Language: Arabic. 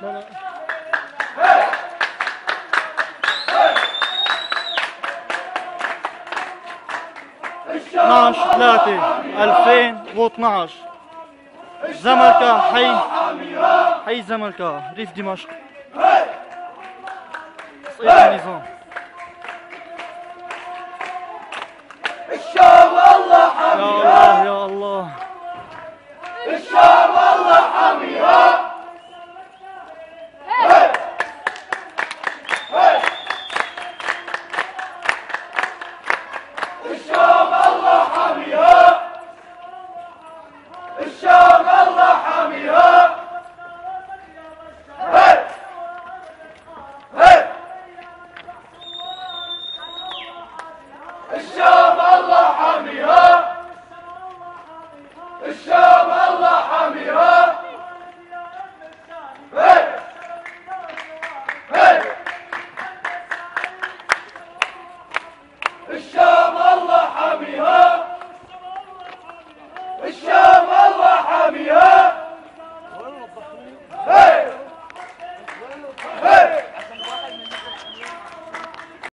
لا 12/3/2012 زملكا حي زملكا ريف دمشق صعيد النظام. الشام الله حاميها يا الله الشام الله حاميها